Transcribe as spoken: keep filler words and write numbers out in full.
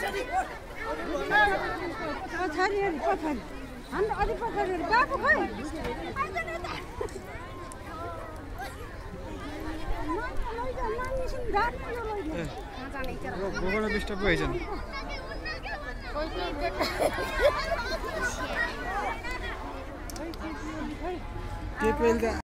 पछाडि पछाडि हाम्रो अलि पछाडि बाबु खै गोगोडा डिस्टर्ब भइछन् के पेलका